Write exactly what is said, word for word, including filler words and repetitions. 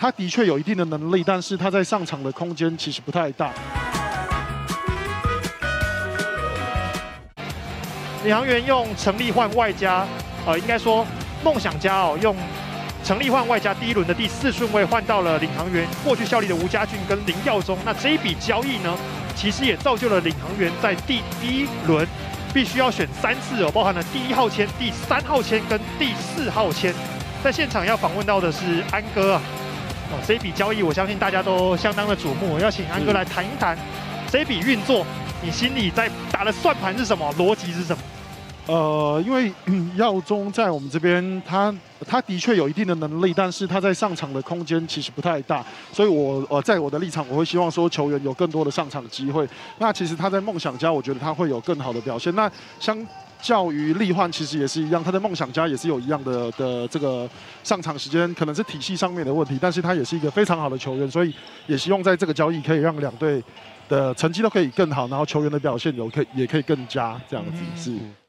他的确有一定的能力，但是他在上场的空间其实不太大。 领航员用陈立焕外加，呃，应该说梦想家哦，用陈立焕外加第一轮的第四顺位换到了领航员过去效力的吴家俊跟林耀宗。那这一笔交易呢，其实也造就了领航员在第一轮必须要选三次哦，包含了第一号签、第三号签跟第四号签。在现场要访问到的是安哥啊，哦，这一笔交易我相信大家都相当的瞩目，要请安哥来谈一谈这一笔运作，你心里在打的算盘是什么，逻辑是什么？ 呃，因为、嗯、耀宗在我们这边，他他的确有一定的能力，但是他在上场的空间其实不太大，所以我呃在我的立场，我会希望说球员有更多的上场机会。那其实他在梦想家，我觉得他会有更好的表现。那相较于立焕，其实也是一样，他在梦想家也是有一样的的这个上场时间，可能是体系上面的问题，但是他也是一个非常好的球员，所以也希望在这个交易可以让两队的成绩都可以更好，然后球员的表现有可以也可以更佳，这样子是。